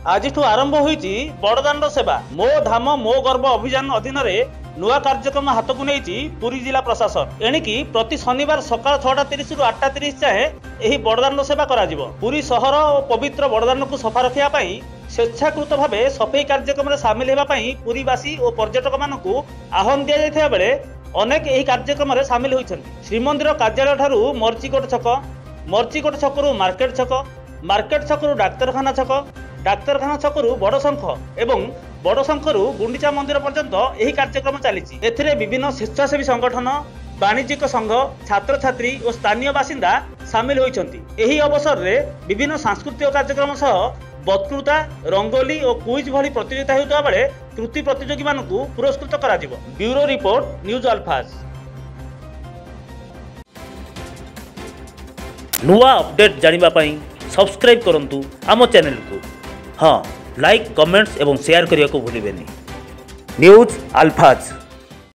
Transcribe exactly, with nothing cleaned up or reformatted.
आज आरंभ होईची बड़दाण्ड सेवा मो धाम मो गर्व अभियान अधीन नुआ कार्यक्रम हाथ को नहीं पुरी जिला प्रशासन एणिकी प्रति शनिवार सकाल छटा तीस रु आठटा तीस जाए यह बड़दाण्ड सेवा करा पुरी सहर और पवित्र बड़दाण्ड को सफा रखापी स्वेच्छाकृत भाव सफाई कार्यक्रम सामिल होगापी पुरीवासी और पर्यटक मानक आह्वान दि जाता बेले अनेक यह कार्यक्रम सामिल होती श्रीमंदिर कार्यालय ठारू मर्चिकोट छक मर्चिकोट छकरू मार्केट छक मार्केट छकरू डाक्तरखाना छक डाक्तरखाना छकरू बड़ शंख एवं बड़ शंखरू गुंडीचा मंदिर पर्यंत यही कार्यक्रम चली विभिन्न स्वेच्छासेवी संगठन वाणिज्यिक संघ छात्र छात्री और स्थानीय बासिंदा सामिल होती अवसर में विभिन्न सांस्कृतिक कार्यक्रम सह वक्तृता रंगोली और क्विज भली प्रतियोगिता होता बेले कृति प्रतियोगी मानक पुरस्कृत करा ब्यूरो रिपोर्ट न्यूज अल्फाज। नुआ अपडेट जानिबा पई सब्सक्राइब करंतु आम चैनल को। हाँ, लाइक कमेंट्स एवं शेयर करने को भूलिबेनी। न्यूज अल्फाज।